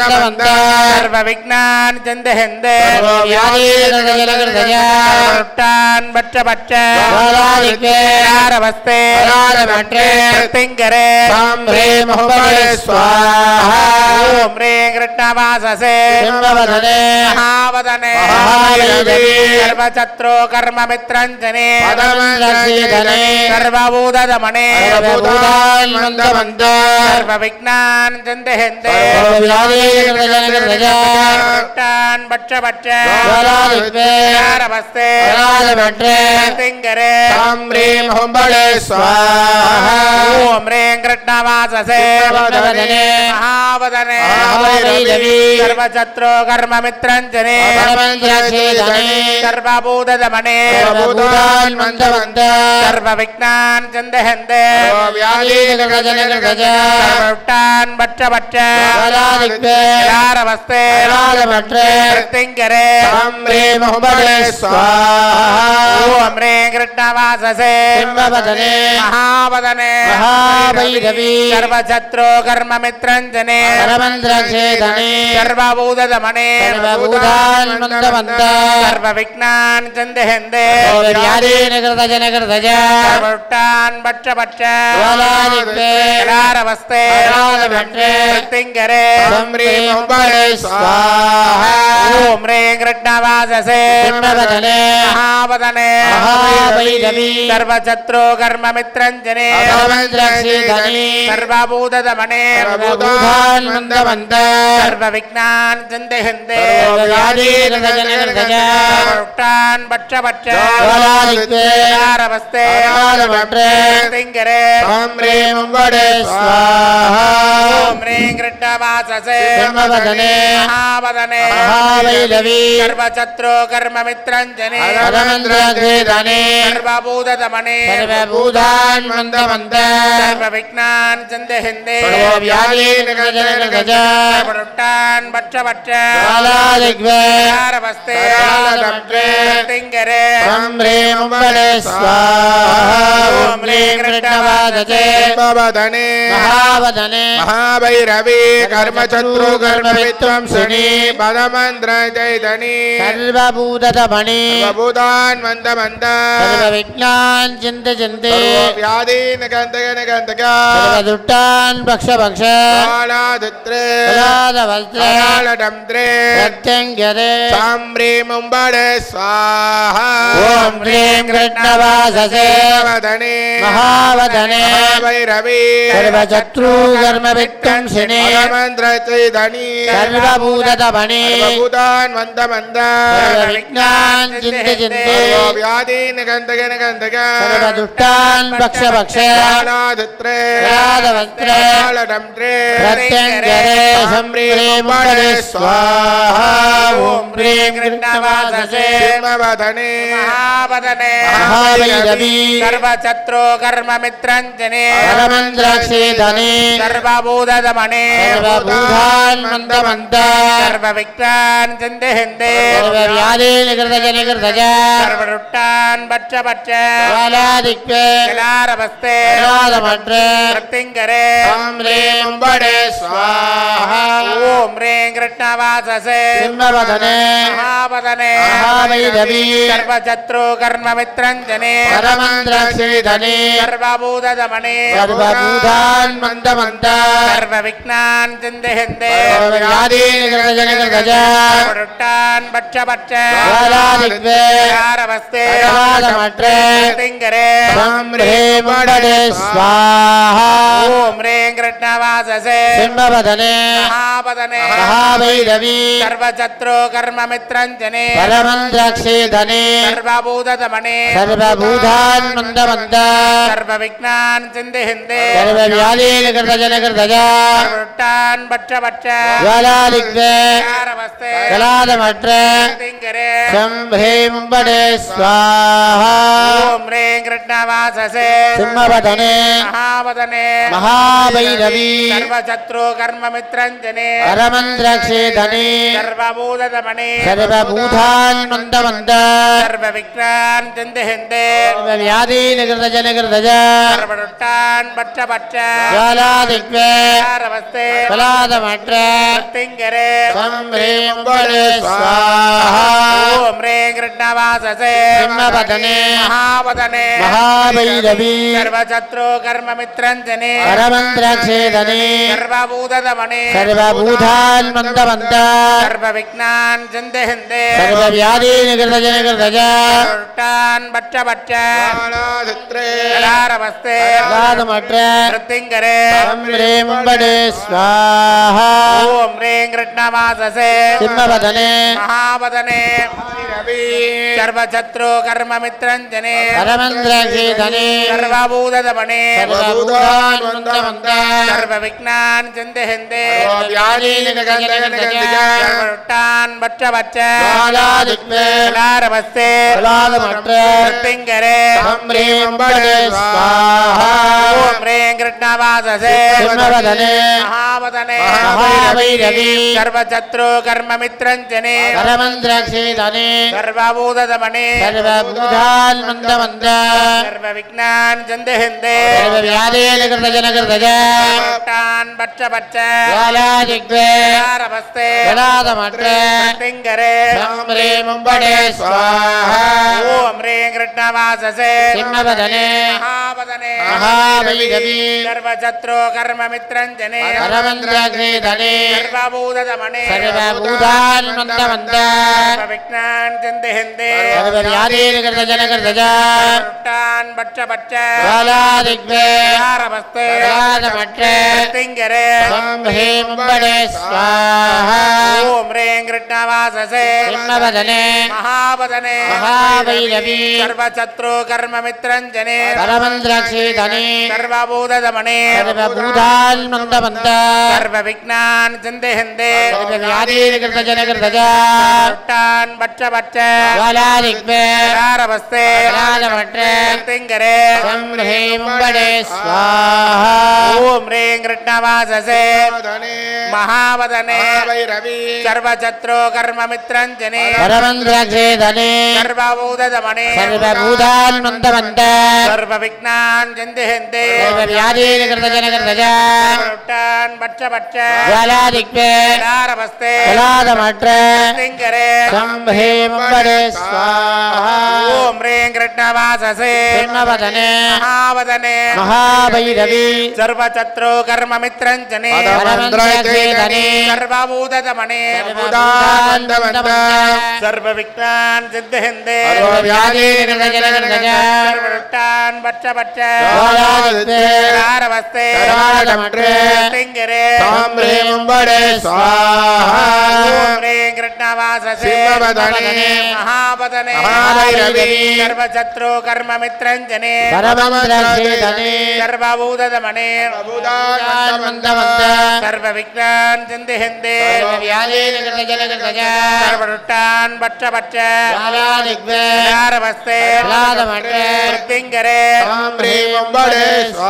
सर्व विघ्नान् चन्दहन्ते रुट्टान् बच्च आरवस्ते तिंगरे स्वाहा ओम ह्रीं कृष्णवाससे महावदने सर्वशत्रो कर्ममित्रञ्जने सर्वभूतदमने सर्वविघ्नान् चन्दहन्ते रुट्टान् बच्च आरवस्ते तिंगरे स्वाहा ओम ह्रीं कृष्णवाससे महावदने सर्वशत्रो कर्ममित्रञ्जने सर्वभूतदमने सर्वविघ्नान् चन्दहन्ते रुट्टान् बच्च आरवस्ते तिंगरे स्वाहा ओम ह्रीं कृष्णवाससे महावदने सर्वशत्रो कर्ममित्रञ्जने सर्वभूतदमने सर्वविघ्नान् चन्दहन्ते रुट्टान् बच्च आरवस्ते तिंगरे स्वाहा ओम ह्रीं कृष्णवाससे महावदने सर्वशत्रो कर्ममित्रञ्जने सर्वभूतदमने सर्वविघ्नान् चन्दहन्ते रुट्टान् बच्च आरवस्ते तिंगरे स्वाहा ओम ह्रीं कृष्णवाससे महावदने सर्वशत्रो कर्ममित्रञ्जने सर्वभूतदमने सर्वविघ्नान् चन्दहन्ते रुट्टान् बच्च आरवस्ते तिंगरे स्वाहा ओम ह्रीं कृष्णवाससे महाभैरवी कर्मशत्रु कर्मविध्वंसिनी पदमन्त्रजयितनी सर्वभूतदमने सर्वविघ्नान् चन्दहन्ते दुट्टान् भक्ष स्वाहा ओम ह्रीं कृष्णवाससे महावदने भैरवी सर्वशत्रु कर्मविध्वंसिनी सर्वभूतदमने सर्वविघ्नान् चन्दहन्ते सर्वदुष्टान् भक्ष स्वाहा ओम ह्रीं कृष्णवाससे महावदने सर्वशत्रो कर्ममित्रञ्जने सर्वभूतदमने सर्वविघ्नान् चन्दहन्ते सर्वरुट्टान् बच्च आरवस्ते तिंगरे स्वाहा ओम ह्रीं कृष्णवाससे महावदने सर्वशत्रो कर्ममित्रञ्जने सर्वभूतदमने सर्वविघ्नान् चन्दहन्ते रुट्टान् बच्च आरवस्ते तिंगरे स्वाहा ओम ह्रीं कृष्णवाससे महावदने सर्वशत्रो कर्ममित्रञ्जने सर्वभूतदमने सर्वविघ्नान् चन्दहन्ते रुट्टान् बच्च आरवस्ते तिंगरे स्वाहा ओम ह्रीं कृष्णवाससे महावदने महावदने महाभैरवी सर्वशत्रु कर्ममित्रञ्जने परमन्द्रक्षेधने सर्वभूतदमने सर्वभूतान्मन्दमन्द सर्वविघ्नान् चिन्तयन्ते सर्वव्याधीनिकृतजनकृतज सर्वदुष्टान् पच्च ज्वालादिग्वे रवस्ते कलादमट्र तिङ्गरे संह्रीं वडे स्वाहा ॐ ह्रीं कृष्णवाससे सिंहवदने महावदने महाभैरवी सर्वशत्रु कर्ममित्रञ्जने परमन्द्रक्षेधने सर्वभूतदमने सर्वभूतान्मन्दमन्द सर्वविघ्नान् चिन्तयन्ते सर्वव्याधीनिकृतजनकृतज दुष्टान् पच्च कलारवस्ते कलादमट्र तिङ्गरे संह्रीं वडे स्वाहा ॐ ह्रीं कृष्णवाससे सिंहवदने महावदने सर्वशत्रु कर्ममित्रञ्जने परमन्द्रक्षेधने सर्वभूतदमने सर्वभूतान्मन्दमन्द सर्वविघ्नान् चिन्तयन्ते सर्वव्याधीनिकृतजनकृतज सर्वदुष्टान् पच्च ज्वालादिग्वे कलारवस्ते कलादमट्र तिङ्गरे संह्रीं वडे स्वाहा ॐ ह्रीं कृष्णवाससे सिंहवदने महावदने महाभैरवी सर्वशत्रु कर्ममित्रञ्जने परमन्द्रक्षेधने सर्वभूतदमने सर्वभूतान्मन्दमन्द सर्वविघ्नान् चिन्तयन्ते सर्वव्याधीनिकृतजनकृतज दुष्टान् पच्च ज्वालादिग्वे रवस्ते कलादमट्र तिङ्गरे संह्रीं वडे स्वाहा ॐ ह्रीं कृष्णवाससे सिंहवदने महावदने महाभैरवी सर्वशत्रु कर्ममित्रञ्जने परमन्द्रक्षेधने सर्वभूतदमने सर्वभूतान्मन्दमन्द सर्वविघ्नान् चिन्तयन्ते सर्वव्याधीनिकृतजनकृतज दुष्टान् पच्च ज्वालादिग्वे रवस्ते कलादमट्र तिङ्गरे संह्रीं वडे स्वाहा ॐ ह्रीं कृष्णवाससे सिंहवदने महावदने महाभैरवी सर्वशत्रु कर्ममित्रञ्जने परमन्द्रक्षेधने सर्वभूतदमने सर्वभूतान्मन्दमन्द सर्वविघ्नान् चिन्तयन्ते सर्वव्याधीनिकृतजनकृतज दुष्टान् पच्च ज्वालादिग्वे रवस्ते कलादमट्र तिङ्गरे संह्रीं वडे स्वाहा ॐ ह्रीं कृष्णवाससे महावदने सर्वशत्रु कर्ममित्रञ्जने परमन्द्रक्षेधने सर्वभूतदमने सर्वभूतान्मन्दमन्द सर्वविघ्नान् चिन्तयन्ते सर्वव्याधीनिकृतजनकृतज दुष्टान् पच्च ज्वालादिग्वे रवस्ते कलादमट्र तिङ्गरे संह्रीं वडे स्वाहा ॐ ह्रीं कृष्णवाससे सिंहवदने महावदने महाभैरवी सर्वशत्रु कर्ममित्रञ्जने परमन्द्रक्षेधने सर्वभूतदमने सर्वभूतान्मन्दमन्द सर्वविघ्नान् सिद्धयन्ते सर्वव्याधीनिकृतजनकृतज सर्वदुष्टान् पच्च ज्वालादिग्वे रवस्ते कलादमट्र तिङ्गरे संह्रीं वडे स्वाहा ॐ ह्रीं कृष्णवाससे सिंहवदने महावदने महाभैरवी सर्वशत्रु कर्ममित्रञ्जने परमन्द्रक्षेधने सर्वभूतदमने सर्वभूतान्मन्दमन्द सर्वविघ्नान् चिन्तयन्ते सर्वव्याधीनिकृतजनकृतज सर्वदुष्टान् पच्च ज्वालादिग्वे रवस्ते कलादमट्र तिङ्गरे संह्रीं वडे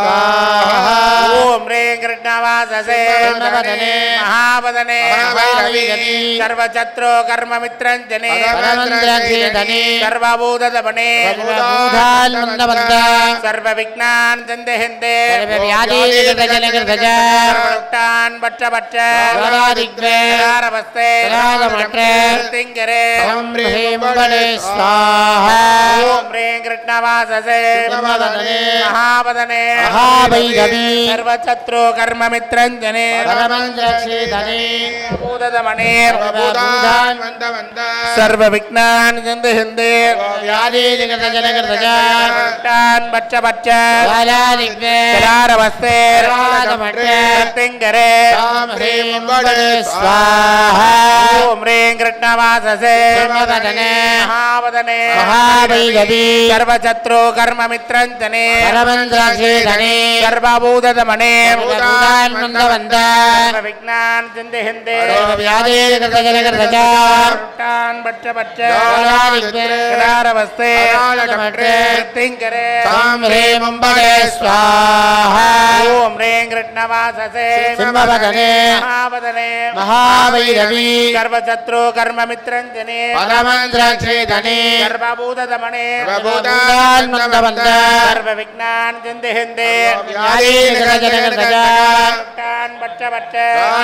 स्वाहा ॐ ह्रीं कृष्णवाससे सिंहवदने महावदने महाभैरवी सर्वशत्रु कर्ममित्रञ्जने परमन्द्रक्षेधने सर्वभूतदमने सर्वभूतान्मन्दमन्द सर्वविघ्नान् चिन्तयन्ते सर्वव्याधीनिकृतजनकृतज सर्वदुष्टान् पच्च ज्वालादिग्वे रवस्ते कलादमट्र तिङ्गरे संह्रीं वडे स्वाहा ॐ ह्रीं कृष्णवाससे सिंहवदने महावदने महाभैरवी सर्वशत्रु कर्ममित्रञ्जने परमन्द्रक्षेधने भूतदमने सर्वभूतान्मन्दमन्द सर्वविघ्नान् चिन्तयन्ते व्याधीनिकृतजनकृतज दुष्टान् पच्च ज्वालादिग्वे रवस्ते कलादमट्र तिङ्गरे संह्रीं वडे स्वाहा ॐ ह्रीं कृष्णवाससे सिंहवदने महावदने महाभैरवी सर्वशत्रु कर्ममित्रञ्जने परमन्द्रक्षेधने सर्वभूतदमने सर्वभूतान्मन्दमन्द सर्वविघ्नान् चिन्तयन्ते सर्वव्याधीनिकृतजनकृतज ருட்டான் பட்ச பட்ச கடாரவஸ்தே திங்கரே சாம் ஹ்ரீம் அம்படே ஸ்வாஹா ஓம் ரேங் கிருஷ்ணவாசசே சிம்மவதனே மகாவதனே மகாபைரவி சர்வசத்ரு கர்மமித்ரஞ்சனே பரமந்திரக்ஷேதனே சர்வபூததமனே சர்வபூதான்மந்தவந்த சர்வ விக்னான் ஜந்தே ஹிந்தே வியாதி நிகழ ஜனகஜ ருட்டான் பட்ச பட்ச